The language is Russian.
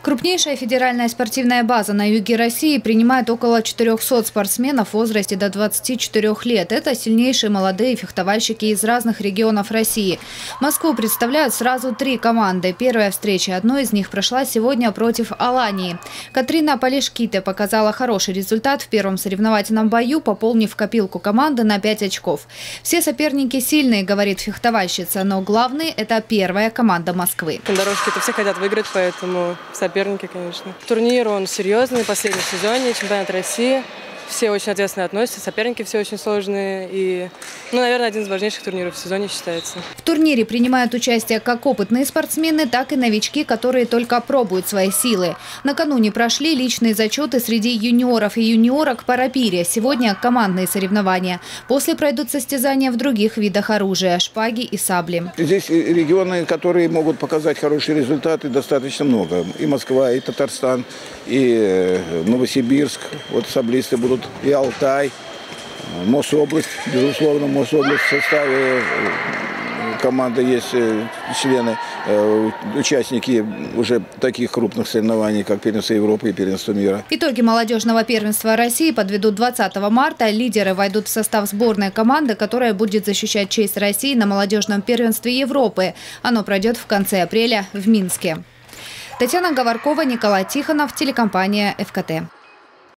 Крупнейшая федеральная спортивная база на юге России принимает около 400 спортсменов в возрасте до 24 лет. Это сильнейшие молодые фехтовальщики из разных регионов России. Москву представляют сразу 3 команды. Первая встреча одной из них прошла сегодня против Алании. Катрина Полишките показала хороший результат в первом соревновательном бою, пополнив копилку команды на 5 очков. Все соперники сильные, говорит фехтовальщица, но главный – это первая команда Москвы. Дорожки-то все хотят выиграть, поэтому соперники, конечно. Турнир, он серьезный, последний в сезоне, чемпионат России. Все очень ответственно относятся, соперники все очень сложные. И, наверное, один из важнейших турниров в сезоне считается. В турнире принимают участие как опытные спортсмены, так и новички, которые только пробуют свои силы. Накануне прошли личные зачеты среди юниоров и юниорок по рапире. Сегодня командные соревнования. После пройдут состязания в других видах оружия – шпаги и сабли. Здесь регионы, которые могут показать хорошие результаты, достаточно много. И Москва, и Татарстан, и Новосибирск. Вот саблисты будут. И Алтай, Мособласть, безусловно, Мособласть в составе команды есть члены, участники уже таких крупных соревнований, как первенство Европы и первенство мира. Итоги молодежного первенства России подведут 20 марта. Лидеры войдут в состав сборной команды, которая будет защищать честь России на молодежном первенстве Европы. Оно пройдет в конце апреля в Минске. Татьяна Говоркова, Николай Тихонов, телекомпания ФКТ.